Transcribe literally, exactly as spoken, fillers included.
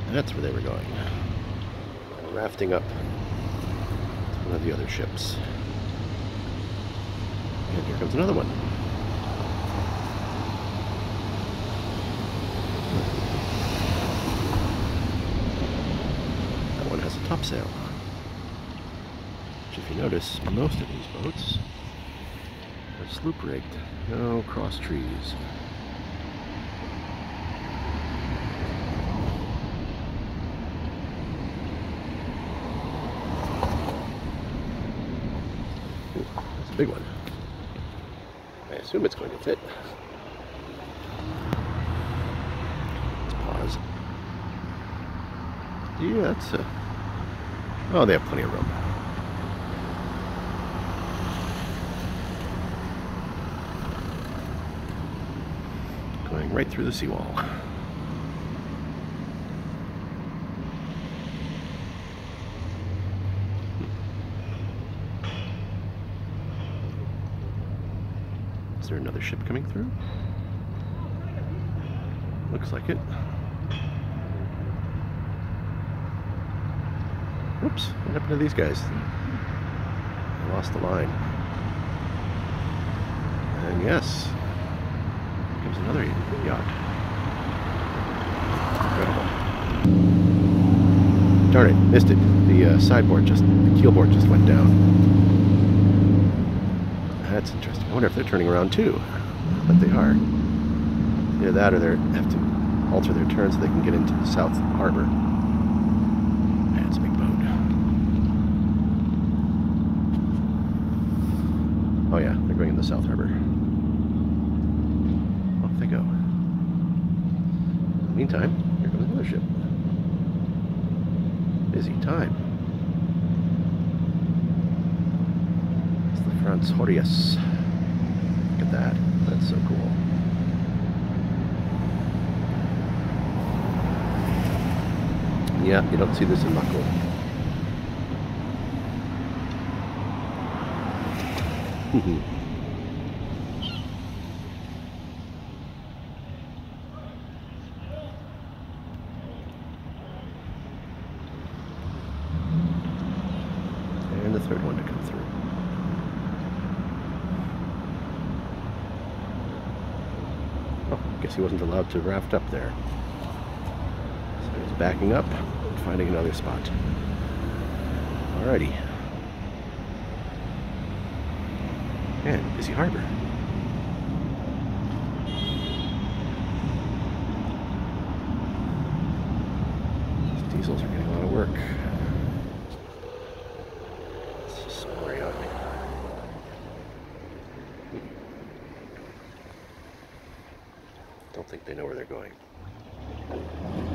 That's where they were going. Rafting up to one of the other ships. And here comes another one. That one has a topsail. Which, if you notice, most of these boats are sloop rigged. No cross trees. That's a big one. I assume it's going to fit. Let's pause. Yeah, that's a... Oh, they have plenty of room. Going right through the seawall. Is there another ship coming through? Looks like it. Whoops, what happened to these guys? I lost the line. And yes, here comes another yacht. Incredible. Darn it, missed it. The uh, sideboard just, the keelboard just went down. That's interesting. I wonder if they're turning around too. But they are. Either that or they have to alter their turn so they can get into the South Harbor. Man, it's a big boat. Oh yeah, they're going in the South Harbor. Off they go. In the meantime, here comes another ship. Busy time. It's the Franz Horius. Look at that. That's so cool. Yeah, you don't see this in Mako. And the third one to come through. Oh, guess he wasn't allowed to raft up there. So he's backing up and finding another spot. Alrighty. And busy harbor. These diesels are getting a lot of work. Let's just spray out. Don't think they know where they're going.